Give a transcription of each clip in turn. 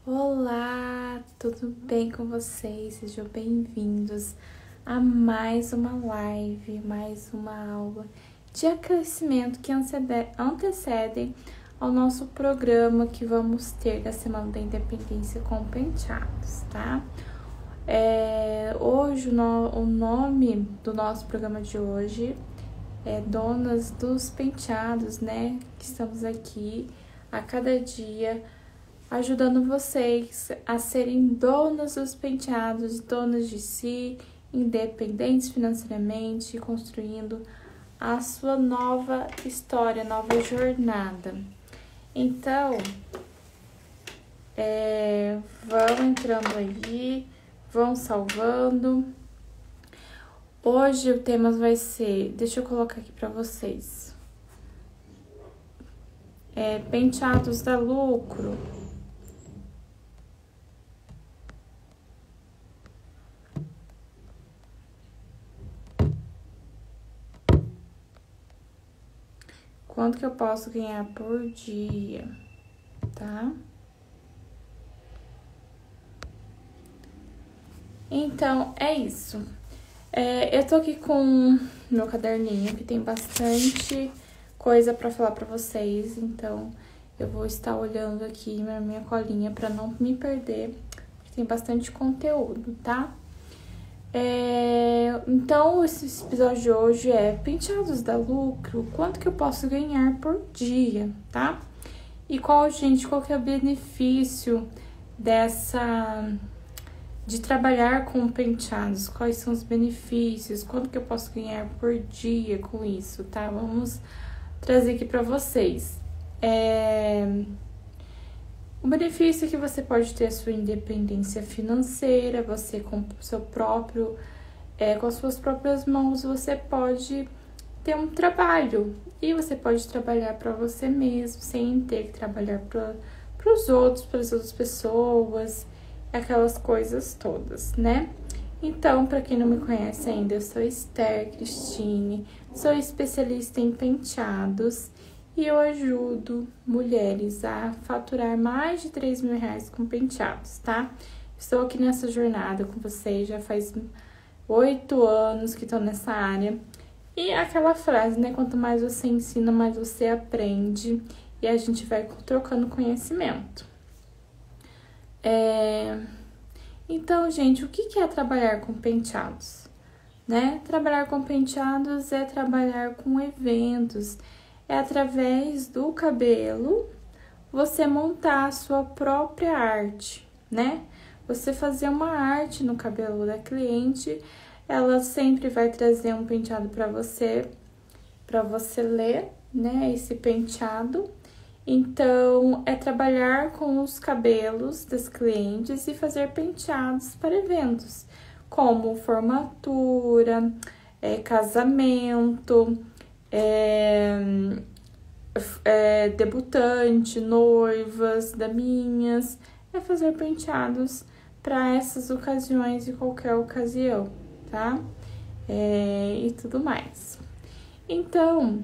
Olá, tudo bem com vocês? Sejam bem-vindos a mais uma live, mais uma aula de aquecimento que antecedem ao nosso programa que vamos ter da Semana da Independência com penteados, tá? Hoje o nome do nosso programa de hoje é Donas dos Penteados, né? Que estamos aqui a cada dia ajudando vocês a serem donas dos penteados, donas de si, independentes financeiramente, construindo a sua nova história, nova jornada. Então, vão entrando aí, vão salvando. Hoje o tema vai ser, deixa eu colocar aqui para vocês, penteados dá lucro. Quanto que eu posso ganhar por dia, tá? Então, é isso. Eu tô aqui com meu caderninho, que tem bastante coisa pra falar pra vocês. Então, eu vou estar olhando aqui na minha colinha pra não me perder, porque tem bastante conteúdo, tá? Então, esse episódio de hoje é penteados dá lucro, quanto que eu posso ganhar por dia, tá? E qual que é o benefício de trabalhar com penteados? Quais são os benefícios? Quanto que eu posso ganhar por dia com isso, tá? Vamos trazer aqui para vocês. O benefício é que você pode ter a sua independência financeira, você com seu próprio, com as suas próprias mãos, você pode ter um trabalho e você pode trabalhar para você mesmo, sem ter que trabalhar para os outros, para as outras pessoas, aquelas coisas todas, né? Então, para quem não me conhece ainda, eu sou Esther Cristine, sou especialista em penteados e eu ajudo mulheres a faturar mais de R$3.000 com penteados, tá? Estou aqui nessa jornada com vocês, já faz 8 anos que estou nessa área. E aquela frase, né? Quanto mais você ensina, mais você aprende. E a gente vai trocando conhecimento. Então, gente, o que é trabalhar com penteados? Né? Trabalhar com penteados é trabalhar com eventos. É através do cabelo você montar a sua própria arte, né? Você fazer uma arte no cabelo da cliente, ela sempre vai trazer um penteado para você ler, né? Esse penteado. Então, é trabalhar com os cabelos das clientes e fazer penteados para eventos, como formatura, casamento, debutante, noivas, daminhas, fazer penteados para essas ocasiões e qualquer ocasião, tá? E tudo mais. Então,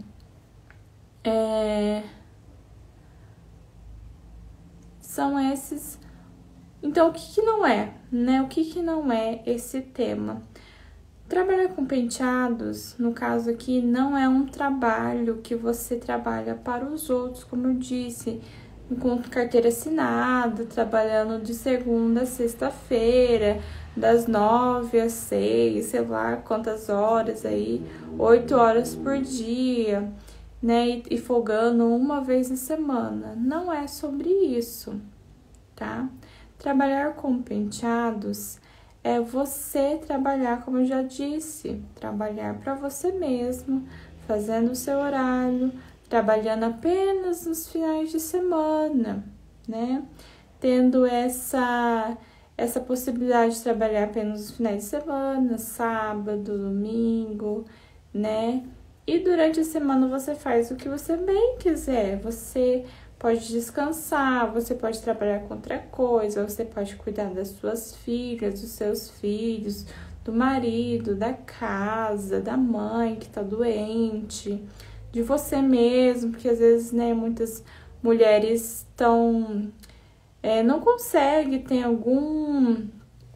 são esses. Então, o que não é, né? O que não é esse tema? Trabalhar com penteados, no caso aqui, não é um trabalho que você trabalha para os outros, como eu disse, com carteira assinada, trabalhando de segunda a sexta-feira, das 9 às 6, sei lá quantas horas aí, 8 horas por dia, né? E folgando uma vez na semana. Não é sobre isso, tá? Trabalhar com penteados é você trabalhar, como eu já disse, trabalhar para você mesmo, fazendo o seu horário, trabalhando apenas nos finais de semana, né? Tendo essa possibilidade de trabalhar apenas nos finais de semana, sábado, domingo, né? E durante a semana você faz o que você bem quiser, você pode descansar, você pode trabalhar com outra coisa, você pode cuidar das suas filhas, dos seus filhos, do marido, da casa, da mãe que tá doente, de você mesmo, porque às vezes, né, muitas mulheres estão não consegue, tem alguma,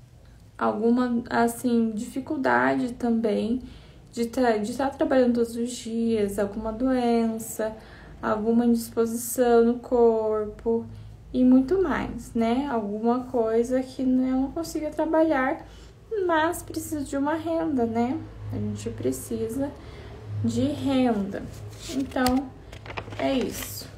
assim, dificuldade também de estar trabalhando todos os dias, alguma doença, alguma indisposição no corpo e muito mais, né? Alguma coisa que eu não consiga trabalhar, mas precisa de uma renda, né? A gente precisa de renda. Então, é isso.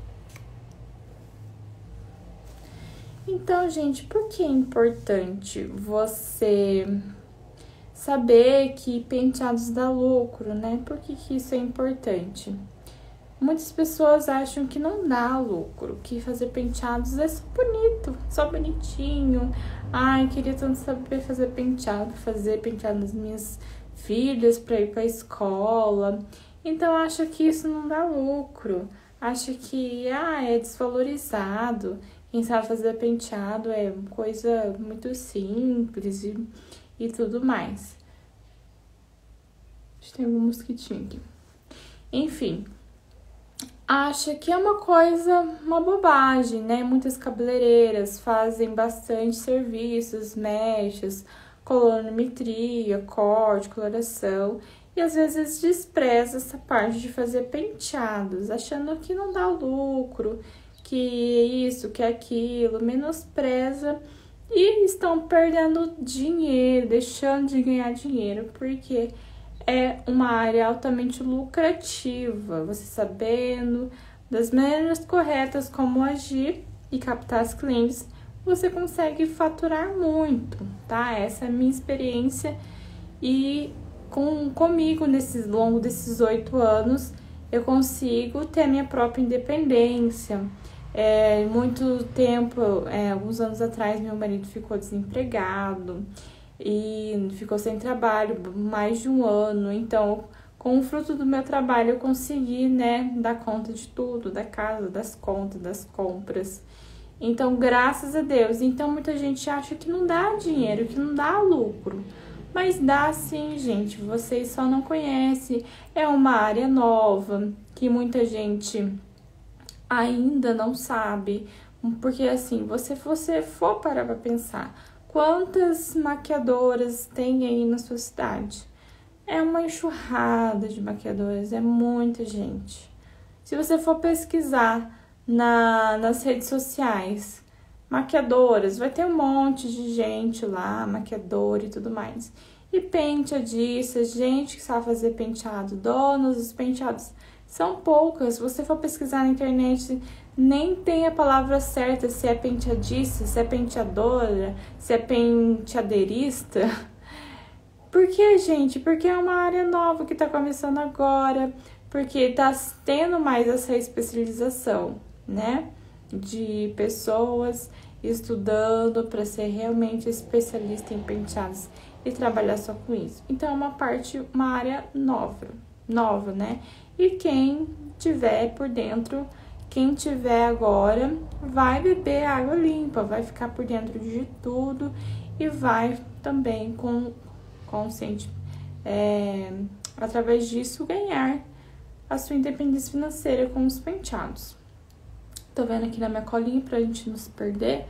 Então, gente, por que é importante você saber que penteados dá lucro, né? Por que isso é importante? Muitas pessoas acham que não dá lucro, que fazer penteados é só bonito, só bonitinho. Ai, queria tanto saber fazer penteado nas minhas filhas para ir para a escola. Então, acha que isso não dá lucro, acha que é desvalorizado. Quem sabe fazer penteado é coisa muito simples e tudo mais. Tem algum mosquitinho aqui. Enfim, acha que é uma bobagem, né? Muitas cabeleireiras fazem bastante serviços, mechas, colorimetria, corte, coloração, e às vezes despreza essa parte de fazer penteados, achando que não dá lucro, que isso, que aquilo, menospreza e estão perdendo dinheiro, deixando de ganhar dinheiro, porque é uma área altamente lucrativa, você sabendo das maneiras corretas como agir e captar os clientes, você consegue faturar muito, tá? Essa é a minha experiência e comigo longo desses 8 anos, eu consigo ter a minha própria independência. Muito tempo, alguns anos atrás, meu marido ficou desempregado e ficou sem trabalho mais de 1 ano. Então, com o fruto do meu trabalho, eu consegui, né, dar conta de tudo, da casa, das contas, das compras. Então, graças a Deus. Então, muita gente acha que não dá dinheiro, que não dá lucro. Mas dá sim, gente. Vocês só não conhecem. É uma área nova que muita gente ainda não sabe. Porque, assim, você for parar pra pensar, quantas maquiadoras tem aí na sua cidade? É uma enxurrada de maquiadoras, é muita gente. Se você for pesquisar nas redes sociais, maquiadoras, vai ter um monte de gente lá, maquiadora e tudo mais. E penteadistas, gente que sabe fazer penteado, donos dos penteados, são poucas. Se você for pesquisar na internet, nem tem a palavra certa, se é penteadista, se é penteadora, se é penteadeirista. Por que, gente? Porque é uma área nova que tá começando agora, porque tá tendo mais essa especialização, né? De pessoas estudando para ser realmente especialista em penteados e trabalhar só com isso. Então, é uma área nova, né? E quem tiver por dentro, quem tiver agora, vai beber água limpa, vai ficar por dentro de tudo e vai também através disso ganhar a sua independência financeira com os penteados. Tô vendo aqui na minha colinha pra gente não se perder.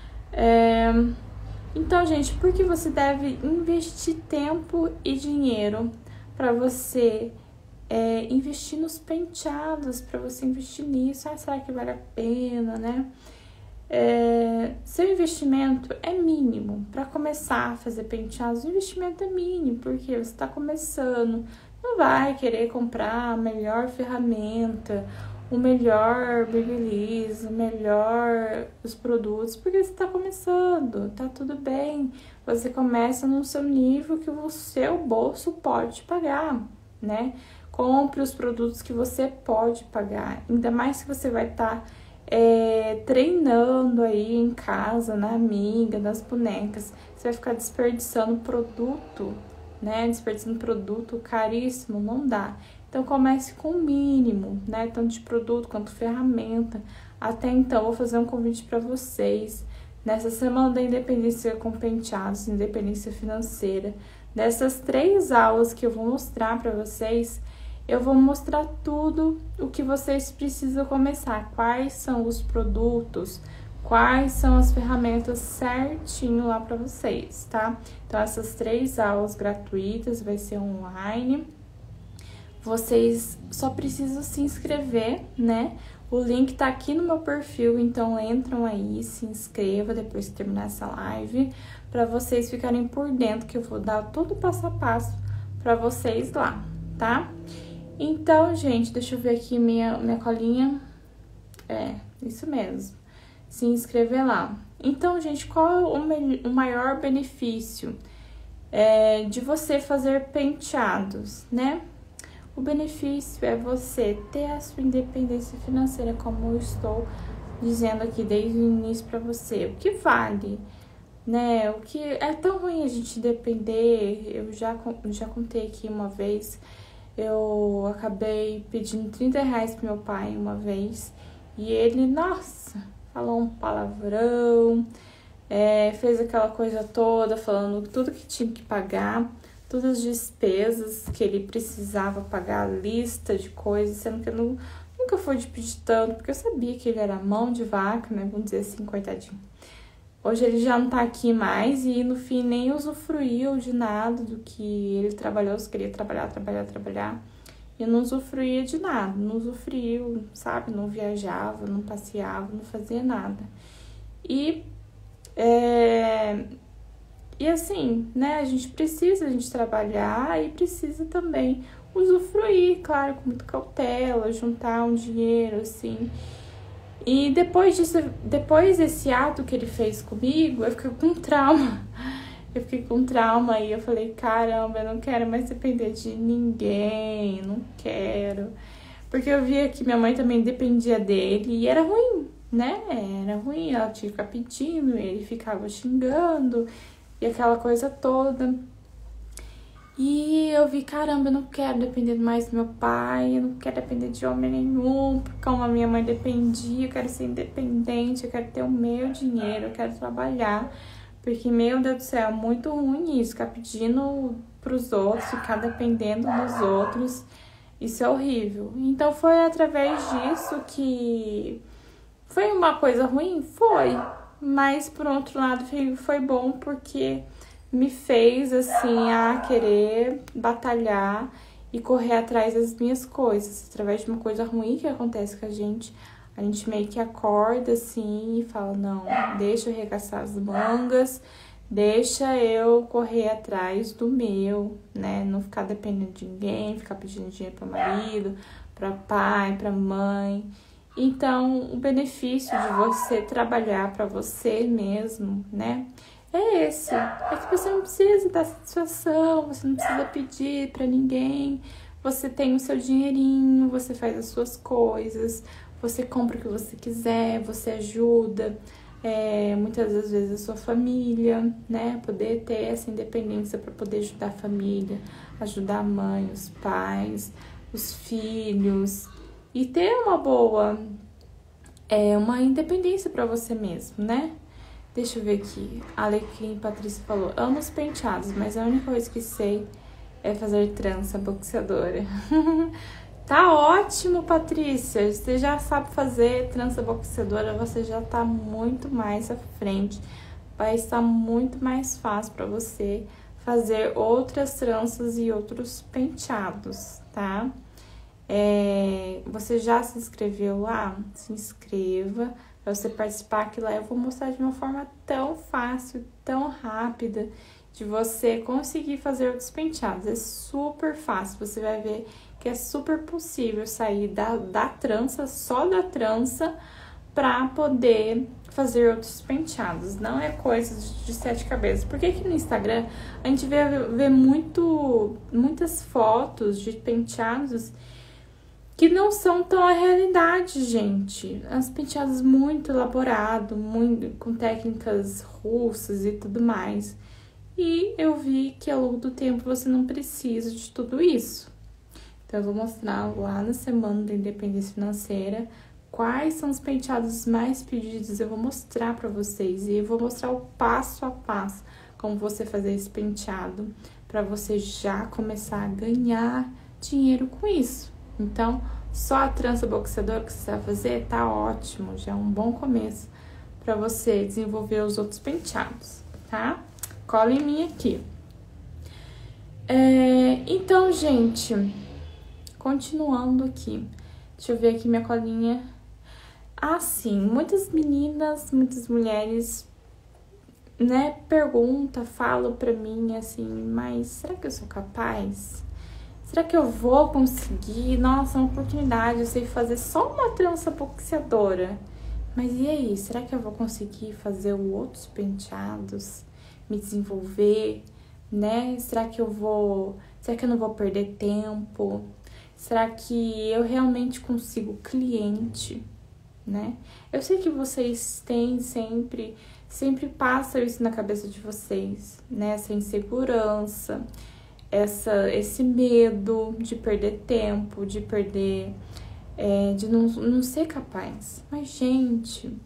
Então, gente, por que você deve investir tempo e dinheiro para você investir nos penteados, para você investir nisso? Será que vale a pena, né? Seu investimento é mínimo. Para começar a fazer penteados, o investimento é mínimo, porque você está começando, não vai querer comprar a melhor ferramenta, o melhor babyliss, os produtos, porque você está começando, tá tudo bem. Você começa no seu nível que o seu bolso pode pagar, né? Compre os produtos que você pode pagar, ainda mais se você vai estar treinando aí em casa, na amiga, nas bonecas. Você vai ficar desperdiçando produto, né? Desperdiçando produto caríssimo, não dá. Então, comece com o mínimo, né? Tanto de produto quanto ferramenta. Até então, vou fazer um convite para vocês. Nessa semana da independência com penteados, independência financeira, dessas 3 aulas que eu vou mostrar para vocês, eu vou mostrar tudo o que vocês precisam começar. Quais são os produtos, quais são as ferramentas certinho lá para vocês, tá? Então, essas 3 aulas gratuitas vai ser online. Vocês só precisam se inscrever, né? O link tá aqui no meu perfil, então entram aí, se inscreva depois que terminar essa live, para vocês ficarem por dentro, que eu vou dar todo o passo a passo para vocês lá, tá? Então, gente, deixa eu ver aqui minha colinha. Isso mesmo. Se inscrever lá. Então, gente, qual é o maior benefício de você fazer penteados, né? O benefício é você ter a sua independência financeira, como eu estou dizendo aqui desde o início para você. O que vale, né? O que é tão ruim a gente depender. Eu já contei aqui uma vez, eu acabei pedindo R$30 pro meu pai uma vez e ele, nossa, falou um palavrão, fez aquela coisa toda, falando tudo que tinha que pagar, todas as despesas que ele precisava pagar, a lista de coisas, sendo que eu nunca fui de pedir tanto, porque eu sabia que ele era mão de vaca, né? Vamos dizer assim, coitadinho. Hoje ele já não tá aqui mais e no fim nem usufruiu de nada do que ele trabalhou, se queria trabalhar. E não usufruía de nada, não usufruiu, sabe? Não viajava, não passeava, não fazia nada. E assim, né, a gente trabalhar e precisa também usufruir, claro, com muita cautela, juntar um dinheiro, assim. E depois desse ato que ele fez comigo, eu fiquei com trauma. E eu falei, caramba, eu não quero mais depender de ninguém, não quero. Porque eu via que minha mãe também dependia dele e era ruim, né? Era ruim, ela tinha que ficar pedindo, ele ficava xingando e aquela coisa toda. E eu vi, caramba, eu não quero depender mais do meu pai, eu não quero depender de homem nenhum, porque como a minha mãe dependia, eu quero ser independente, eu quero ter o meu dinheiro, eu quero trabalhar. Porque, meu Deus do céu, é muito ruim isso, ficar pedindo pros outros, ficar dependendo dos outros, isso é horrível. Então, foi através disso que foi uma coisa ruim? Foi, mas por outro lado foi bom porque me fez, assim, a querer batalhar e correr atrás das minhas coisas. Através de uma coisa ruim que acontece com a gente meio que acorda, assim, e fala, não, deixa eu arregaçar as mangas, deixa eu correr atrás do meu, né? Não ficar dependendo de ninguém, ficar pedindo dinheiro para marido, para pai, para mãe. Então, o benefício de você trabalhar para você mesmo, né? É esse. É que você não precisa dar satisfação, você não precisa pedir para ninguém. Você tem o seu dinheirinho, você faz as suas coisas, você compra o que você quiser, você ajuda, muitas das vezes a sua família, né? Poder ter essa independência para poder ajudar a família, ajudar a mãe, os pais, os filhos e ter uma boa, uma independência para você mesmo, né? Deixa eu ver aqui. A Alecrim Patrícia falou, amo os penteados, mas a única coisa que sei é fazer trança boxeadora. Tá ótimo, Patrícia. Você já sabe fazer trança boxeadora, você já tá muito mais à frente. Vai estar muito mais fácil para você fazer outras tranças e outros penteados, tá? Você já se inscreveu lá? Se inscreva para você participar, que lá eu vou mostrar de uma forma tão fácil, tão rápida, de você conseguir fazer outros penteados. É super fácil, você vai ver que é super possível sair da trança, só da trança, para poder fazer outros penteados. Não é coisa de 7 cabeças. Porque aqui no Instagram a gente vê muitas fotos de penteados que não são tão a realidade, gente. As penteados muito elaborados, muito com técnicas russas e tudo mais. E eu vi que ao longo do tempo você não precisa de tudo isso. Então, eu vou mostrar lá na Semana da Independência Financeira quais são os penteados mais pedidos. Eu vou mostrar pra vocês e eu vou mostrar o passo a passo como você fazer esse penteado pra você já começar a ganhar dinheiro com isso. Então, só a trança boxeadora que você vai fazer tá ótimo, já é um bom começo para você desenvolver os outros penteados, tá? Cola em mim aqui. Então, gente, continuando aqui. Deixa eu ver aqui minha colinha. Sim, muitas meninas, muitas mulheres, né, falam pra mim assim, mas será que eu sou capaz? Será que eu vou conseguir? Nossa, uma oportunidade, eu sei fazer só uma trança boxeadora. Mas e aí, será que eu vou conseguir fazer outros penteados? Me desenvolver, né? Será que eu não vou perder tempo? Será que eu realmente consigo cliente, né? Eu sei que vocês têm sempre passa isso na cabeça de vocês, né? Essa insegurança, esse medo de perder tempo, de de não ser capaz. Mas, gente,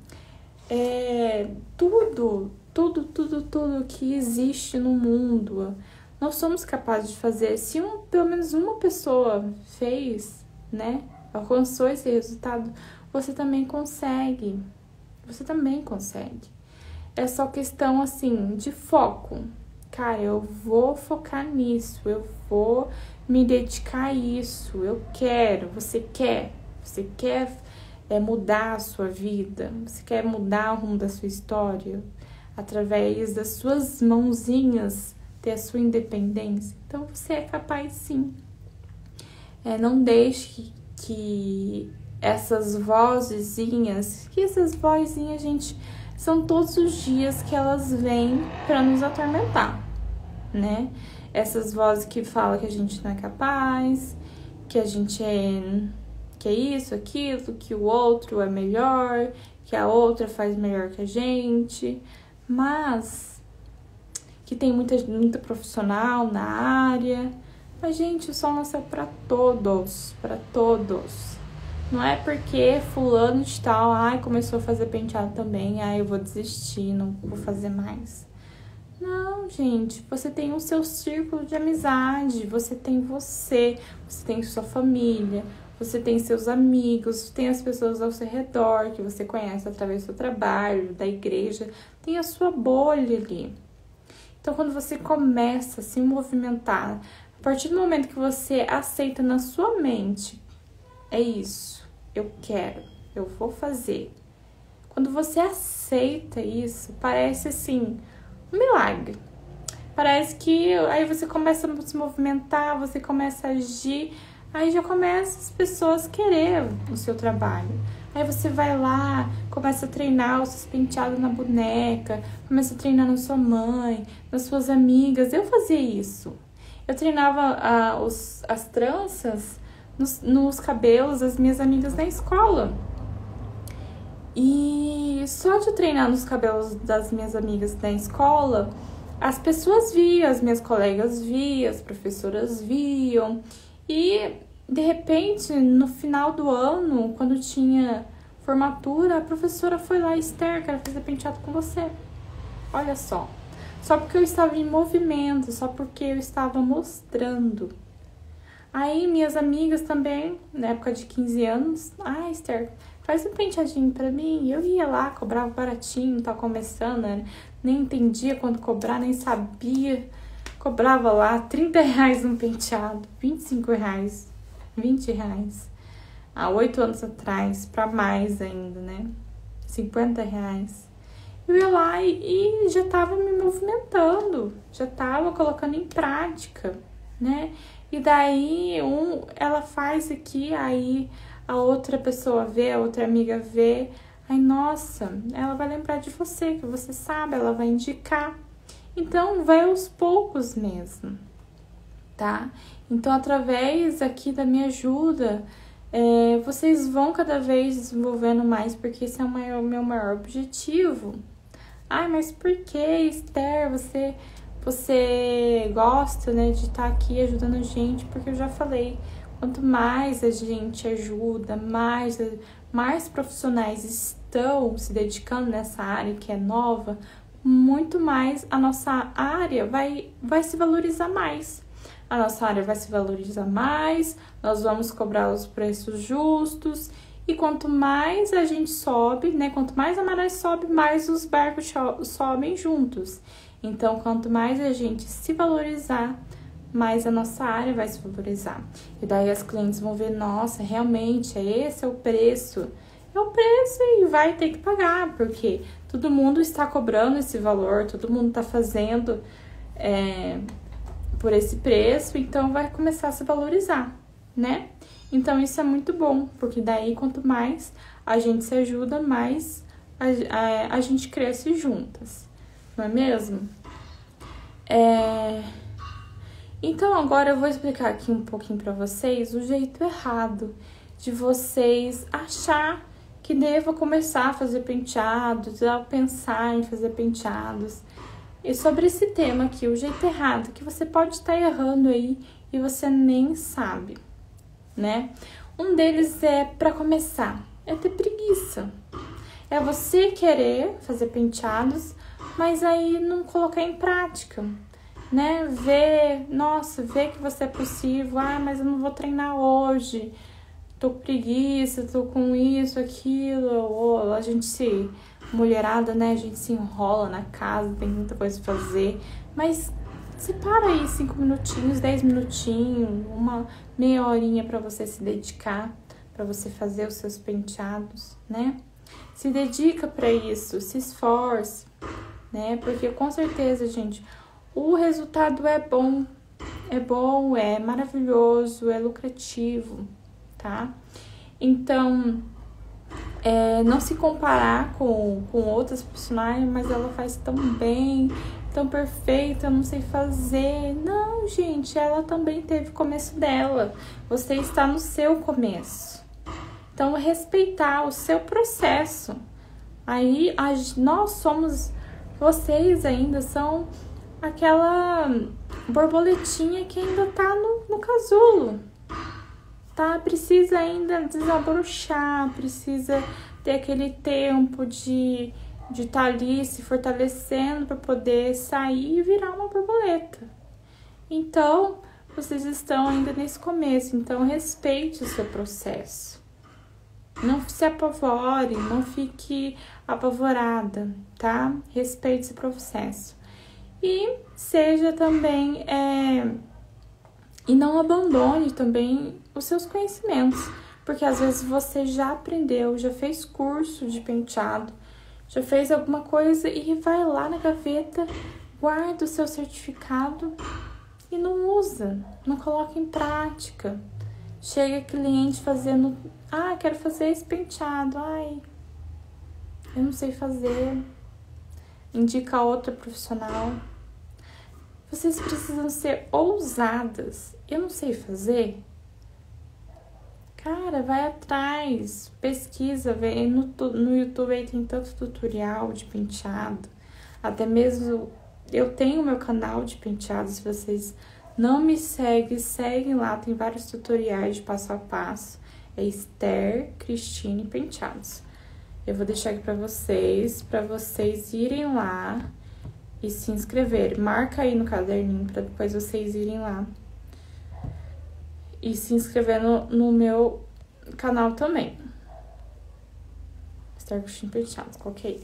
tudo que existe no mundo, nós somos capazes de fazer. Se pelo menos uma pessoa fez, né? Alcançou esse resultado, você também consegue. Você também consegue. É só questão, assim, de foco. Cara, eu vou focar nisso, eu vou me dedicar a isso, eu quero. Você quer mudar a sua vida, você quer mudar o rumo da sua história, através das suas mãozinhas, ter a sua independência. Então, você é capaz, sim. Não deixe que essas vozinhas, gente, são todos os dias que elas vêm para nos atormentar, né? Essas vozes que falam que a gente não é capaz, que a gente que é isso, aquilo, que o outro é melhor, que a outra faz melhor que a gente, mas que tem muita profissional na área. Mas, gente, o sol nasceu para todos, Não é porque fulano de tal, começou a fazer penteado também, eu vou desistir, não vou fazer mais. Não, gente, você tem o seu círculo de amizade, você tem sua família, você tem seus amigos, tem as pessoas ao seu redor que você conhece através do seu trabalho, da igreja, tem a sua bolha ali. Então, quando você começa a se movimentar, a partir do momento que você aceita na sua mente, é isso, eu quero, eu vou fazer. Quando você aceita isso, parece assim, um milagre. Parece que aí você começa a se movimentar, você começa a agir, aí já começa as pessoas a querer o seu trabalho. Aí você vai lá, começa a treinar os seus penteados na boneca, começa a treinar na sua mãe, nas suas amigas. Eu fazia isso. Eu treinava as tranças nos cabelos das minhas amigas na escola. E só de treinar nos cabelos das minhas amigas na escola, as pessoas viam, as minhas colegas viam, as professoras viam. E, de repente, no final do ano, quando tinha formatura, a professora foi lá, Esther, quero fazer penteado com você. Olha só. Só porque eu estava em movimento, só porque eu estava mostrando. Aí, minhas amigas também, na época de 15 anos, Esther, faz um penteadinho pra mim. Eu ia lá, cobrava baratinho, tava começando, né? Nem entendia quanto cobrar, nem sabia. Cobrava lá R$30 um penteado, R$25, R$20. Há 8 anos atrás, pra mais ainda, né? R$50. Eu ia lá e já tava me movimentando, já tava colocando em prática, né? E daí, ela faz aqui, aí a outra pessoa vê, a outra amiga vê. Aí, nossa, ela vai lembrar de você, que você sabe, ela vai indicar. Então, vai aos poucos mesmo, tá? Então, através aqui da minha ajuda, vocês vão cada vez desenvolvendo mais, porque esse é o meu maior objetivo. Mas por que, Esther, você gosta, né, de estar aqui ajudando a gente? Porque eu já falei, quanto mais a gente ajuda, mais profissionais estão se dedicando nessa área que é nova, muito mais a nossa área vai se valorizar mais. A nossa área vai se valorizar mais, nós vamos cobrar os preços justos E quanto mais a gente sobe, né? Quanto mais a maré sobe, mais os barcos sobem juntos. Então, quanto mais a gente se valorizar, mais a nossa área vai se valorizar. E daí as clientes vão ver, nossa, realmente, esse é o preço. É o preço e vai ter que pagar, porque todo mundo está cobrando esse valor, todo mundo está fazendo por esse preço, então vai começar a se valorizar, né? Então isso é muito bom, porque daí quanto mais a gente se ajuda, mais a gente cresce juntas, não é mesmo? Então agora eu vou explicar aqui um pouquinho pra vocês o jeito errado de vocês achar que deva começar a fazer penteados, a pensar em fazer penteados. E sobre esse tema aqui, o jeito errado, que você pode estar errando aí e você nem sabe, né? Um deles é, para começar, é ter preguiça. É você querer fazer penteados, mas aí não colocar em prática, né? Ver que você é possível. Mas eu não vou treinar hoje. Tô com preguiça, tô com isso, aquilo. Ou a gente mulherada, né? A gente se enrola na casa, tem muita coisa pra fazer. Mas separa aí 5 minutinhos, 10 minutinhos, uma meia horinha pra você se dedicar, pra você fazer os seus penteados, né? Se dedica pra isso, se esforce, né? Porque com certeza, gente, o resultado é bom, é maravilhoso, é lucrativo, tá? Então, não se comparar com outras profissionais, mas ela faz tão bem, tão perfeita, eu não sei fazer. Não, gente, ela também teve o começo dela. Você está no seu começo. Então, respeitar o seu processo. Aí, nós somos, vocês ainda são aquela borboletinha que ainda tá no casulo, tá? Precisa ainda desabrochar, precisa ter aquele tempo de estar ali se fortalecendo para poder sair e virar uma borboleta. Então, vocês estão ainda nesse começo, então respeite o seu processo. Não se apavore, não fique apavorada, tá? Respeite esse processo. E seja também, e não abandone também os seus conhecimentos, porque às vezes você já aprendeu, já fez curso de penteado, já fez alguma coisa e vai lá na gaveta, guarda o seu certificado e não usa, não coloca em prática. Chega cliente fazendo, quero fazer esse penteado, eu não sei fazer. Indica outra profissional. Vocês precisam ser ousadas. Eu não sei fazer? Cara, vai atrás, pesquisa, vê. No YouTube aí tem tanto tutorial de penteado. Até mesmo eu tenho meu canal de penteado. Se vocês não me seguem lá, tem vários tutoriais de passo a passo. É Esther Cristine Penteados. Eu vou deixar aqui pra vocês irem lá e se inscreverem. Marca aí no caderninho pra depois vocês irem lá e se inscrever no meu canal também. Esther Cristine Penteados, coloquei.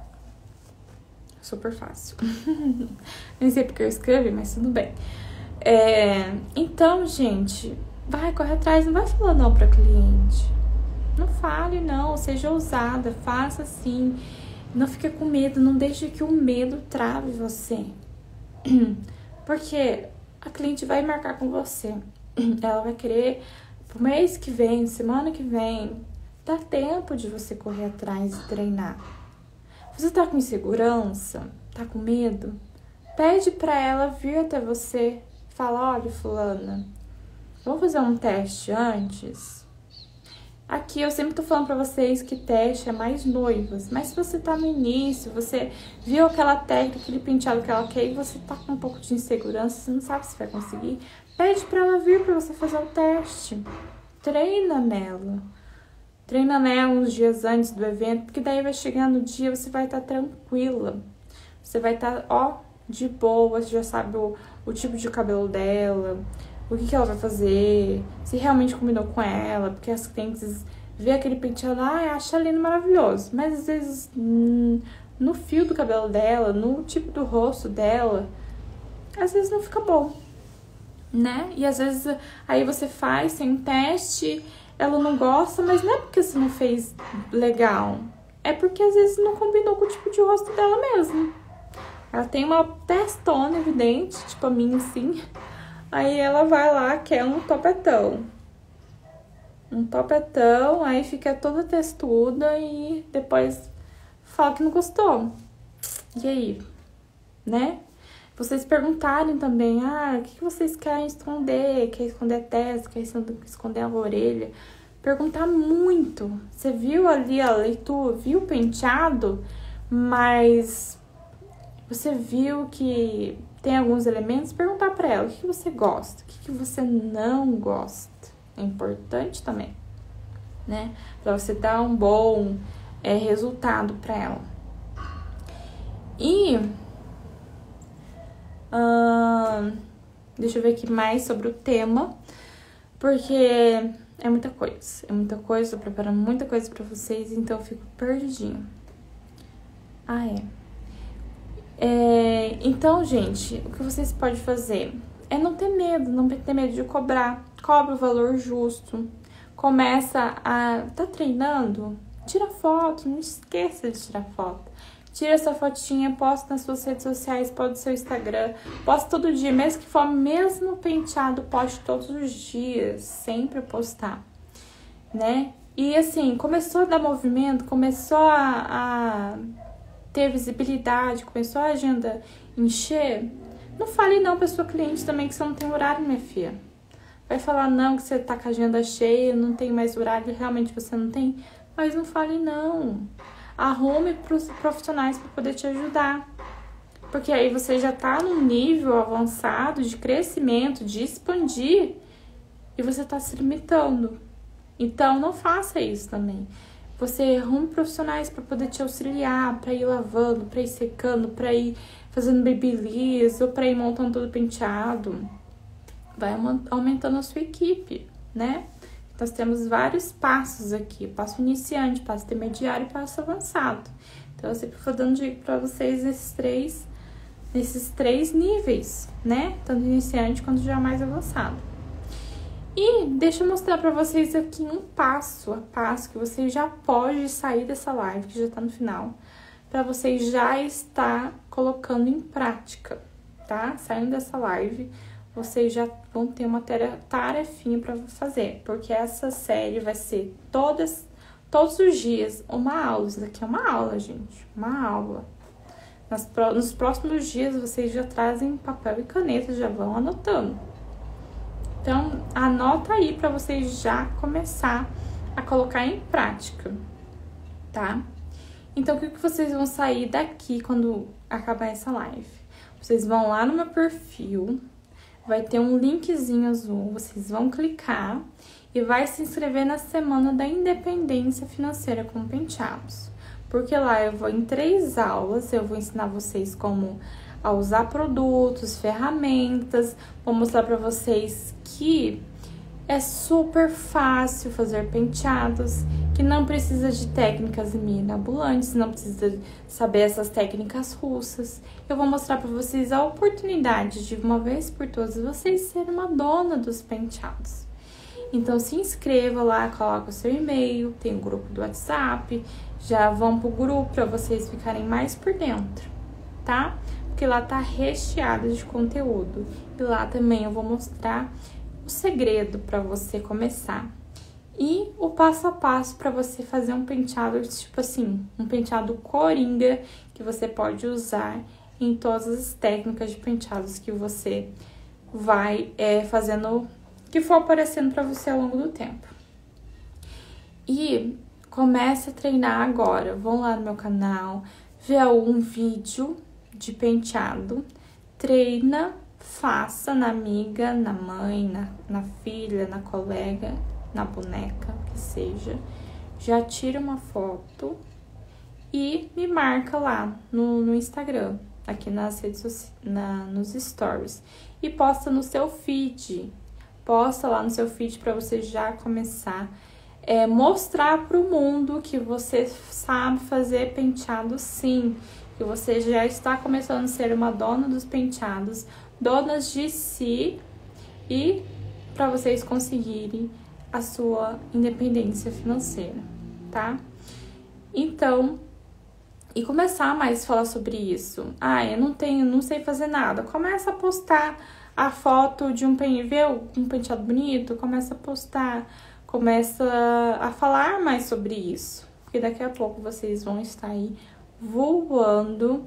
Super fácil. Nem sei porque eu escrevi, mas tudo bem. Então, gente, corre atrás, não vai falar não pra cliente. Não fale não, seja ousada, faça sim. Não fique com medo, não deixe que o medo trave você. Porque a cliente vai marcar com você. Ela vai querer pro mês que vem, semana que vem. Dá tempo de você correr atrás e treinar. Você tá com insegurança? Tá com medo? Pede pra ela vir até você. Fala, olha, fulana, vamos fazer um teste antes? Aqui eu sempre tô falando pra vocês que teste é mais noivas, mas se você tá no início, você viu aquela técnica, aquele penteado que ela quer e você tá com um pouco de insegurança, você não sabe se vai conseguir, pede pra ela vir pra você fazer o teste. Treina nela uns dias antes do evento, porque daí vai chegar no dia, você vai estar tranquila, você vai estar, de boa, você já sabe o tipo de cabelo dela, o que ela vai fazer, se realmente combinou com ela, porque as clientes vê aquele penteado, acha lindo, maravilhoso. Mas às vezes no fio do cabelo dela, no tipo do rosto dela, às vezes não fica bom, né? E às vezes aí você faz, tem um teste, ela não gosta, mas não é porque você não fez legal. É porque às vezes não combinou com o tipo de rosto dela mesmo. Ela tem uma testona evidente, tipo a minha assim. Aí ela vai lá, quer um topetão. Um topetão, aí fica toda textuda e depois fala que não gostou. E aí? Né? Vocês perguntarem também, o que vocês querem esconder? Quer esconder a testa? Quer esconder a orelha? Perguntar muito. Você viu ali a leitura, viu o penteado, mas você viu que tem alguns elementos? Perguntar pra ela, o que você gosta? O que você não gosta? É importante também, né? Pra você dar um bom resultado pra ela. E deixa eu ver aqui mais sobre o tema, porque é muita coisa, tô preparando muita coisa pra vocês, então eu fico perdidinha. Então, gente, o que vocês podem fazer é não ter medo de cobrar. Cobra o valor justo. Começa tá treinando? Tira foto, não esqueça de tirar foto. Tira essa fotinha, posta nas suas redes sociais, posta no seu Instagram. Posta todo dia, mesmo que for o mesmo penteado, poste todos os dias. Sempre postar, né? E assim, começou a dar movimento, começou a ter visibilidade, começou a agenda encher. Não fale não pra sua cliente também que você não tem horário, minha filha. Vai falar não, que você tá com a agenda cheia, não tem mais horário, realmente você não tem. Mas não fale não. Arrume pros profissionais para poder te ajudar. Porque aí você já tá num nível avançado de crescimento, de expandir, e você tá se limitando. Então não faça isso também. Você arrume profissionais para poder te auxiliar, para ir lavando, para ir secando, para ir fazendo babyliss ou para ir montando todo o penteado. Vai aumentando a sua equipe, né? Nós temos vários passos aqui, passo iniciante, passo intermediário e passo avançado. Então, eu sempre vou dando dica para vocês nesses três níveis, né? Tanto iniciante quanto já mais avançado. E deixa eu mostrar para vocês aqui um passo a passo que você já pode sair dessa live, que já tá no final, para você já estar colocando em prática, tá? Saindo dessa live, vocês já vão ter uma tarefinha para fazer, porque essa série vai ser todos os dias uma aula. Isso daqui é uma aula, gente, uma aula. Nos próximos dias, vocês já trazem papel e caneta, já vão anotando. Então, anota aí para vocês já começar a colocar em prática, tá? Então, o que vocês vão sair daqui quando acabar essa live? Vocês vão lá no meu perfil, vai ter um linkzinho azul, vocês vão clicar e vai se inscrever na Semana da Independência Financeira com Penteados. Porque lá em 3 aulas, eu vou ensinar vocês como a usar produtos, ferramentas, vou mostrar para vocês que é super fácil fazer penteados, que não precisa de técnicas mirabolantes, não precisa saber essas técnicas russas. Eu vou mostrar para vocês a oportunidade de uma vez por todas vocês serem uma dona dos penteados. Então se inscreva lá, coloca o seu e-mail, tem um grupo do WhatsApp, já vão pro grupo para vocês ficarem mais por dentro, tá? Porque lá tá recheado de conteúdo. E lá também eu vou mostrar o segredo para você começar. E o passo a passo para você fazer um penteado, tipo assim, um penteado coringa, que você pode usar em todas as técnicas de penteados que você vai fazendo, que for aparecendo para você ao longo do tempo. E comece a treinar agora. Vão lá no meu canal, vê algum vídeo de penteado, treina, faça na amiga, na mãe, na filha, na colega, na boneca, que seja. Já tira uma foto e me marca lá no Instagram, aqui nas redes nos stories. E posta no seu feed. Posta lá no seu feed para você já começar mostrar para o mundo que você sabe fazer penteado sim, que você já está começando a ser uma dona dos penteados, donas de si, e para vocês conseguirem a sua independência financeira, tá? Então, e começar mais a falar sobre isso. Eu não sei fazer nada. Começa a postar a foto de um penteado bonito, começa a postar, começa a falar mais sobre isso, porque daqui a pouco vocês vão estar aí voando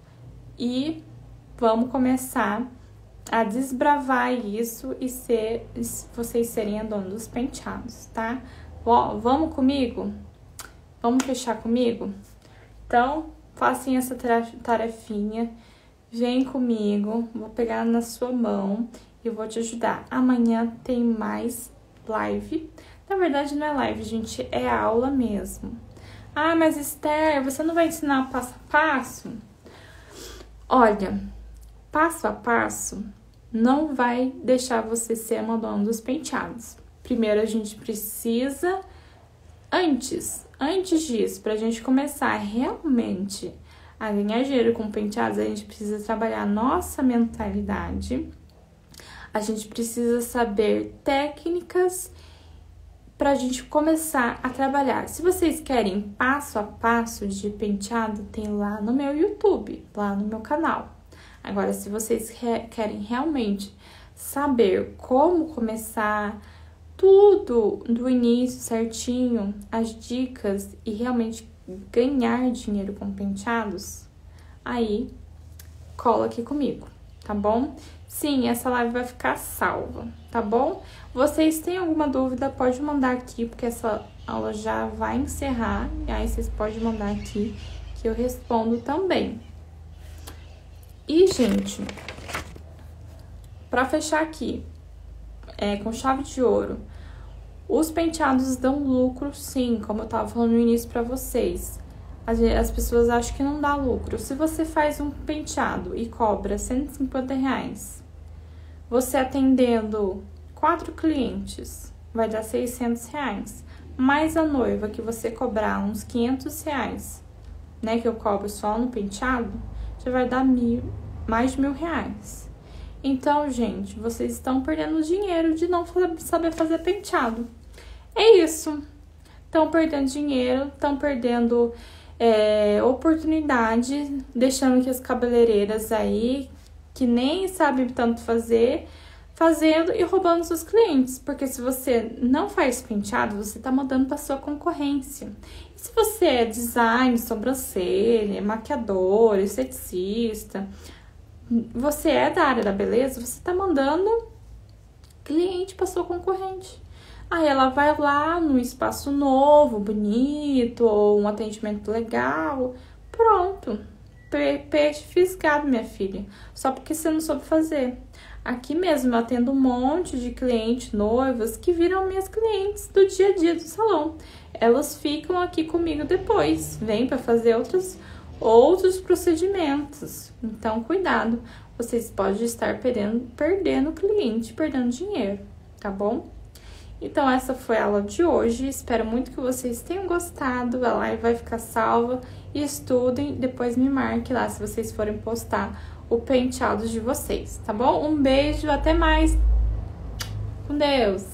e vamos começar a desbravar isso e vocês serem a dona dos penteados, tá? Vamos comigo? Vamos fechar comigo? Então, façam essa tarefinha, vem comigo, vou pegar na sua mão e vou te ajudar. Amanhã tem mais live. Na verdade, não é live, gente, é aula mesmo. Mas Esther, você não vai ensinar passo a passo? Olha, passo a passo não vai deixar você ser uma dona dos penteados. Primeiro, a gente precisa, antes disso, pra gente começar realmente a ganhar dinheiro com penteados, a gente precisa trabalhar a nossa mentalidade, a gente precisa saber técnicas pra gente começar a trabalhar. Se vocês querem passo a passo de penteado, tem lá no meu YouTube, lá no meu canal. Agora, se vocês querem realmente saber como começar tudo do início certinho, as dicas e realmente ganhar dinheiro com penteados, aí cola aqui comigo, tá bom? Sim, essa live vai ficar salva, tá bom? Vocês têm alguma dúvida, pode mandar aqui, porque essa aula já vai encerrar, e aí vocês podem mandar aqui que eu respondo também. E, gente, pra fechar aqui, com chave de ouro, os penteados dão lucro, sim, como eu tava falando no início pra vocês. As pessoas acham que não dá lucro. Se você faz um penteado e cobra R$150, você atendendo 4 clientes, vai dar R$600. Mais a noiva que você cobrar uns R$500, né, que eu cobro só no penteado, já vai dar mais de R$1.000. Então, gente, vocês estão perdendo dinheiro de não saber fazer penteado. É isso. Estão perdendo dinheiro, estão perdendo oportunidade, deixando que as cabeleireiras aí, que nem sabem tanto fazendo e roubando seus clientes. Porque se você não faz penteado, você tá mandando para sua concorrência. E se você é design, sobrancelha, maquiador, esteticista, você é da área da beleza, você tá mandando cliente para sua concorrente. Aí ela vai lá no espaço novo, bonito, ou um atendimento legal, pronto. Peixe fisgado, minha filha, só porque você não soube fazer. Aqui mesmo eu atendo um monte de clientes, noivas, que viram minhas clientes do dia a dia do salão. Elas ficam aqui comigo depois, vêm para fazer outros procedimentos. Então, cuidado, vocês podem estar perdendo cliente, perdendo dinheiro, tá bom? Então, essa foi a aula de hoje. Espero muito que vocês tenham gostado. A live vai ficar salva. E estudem, depois me marque lá se vocês forem postar o penteado de vocês, tá bom? Um beijo, até mais. Com Deus!